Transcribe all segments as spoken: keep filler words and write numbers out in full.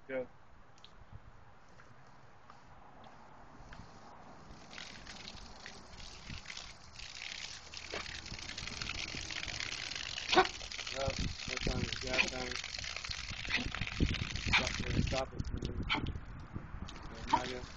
Go. Oh, no time. Yeah, time. Stop it. Stop it. Okay, now go.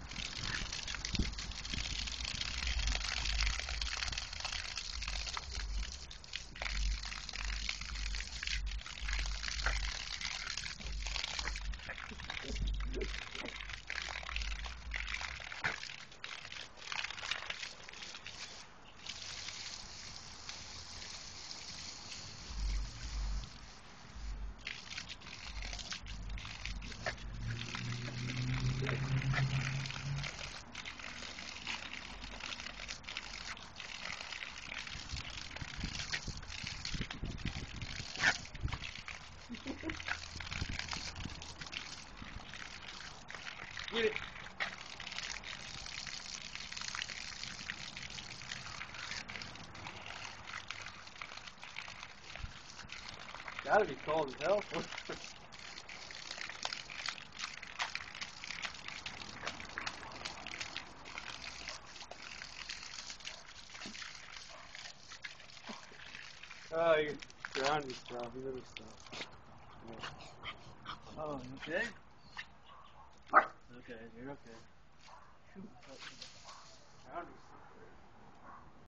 Get it. Gotta be cold as hell. Oh, you're ground yourself. You little stuff. Yeah. Oh, you okay? Okay, you're okay. Ground yourself.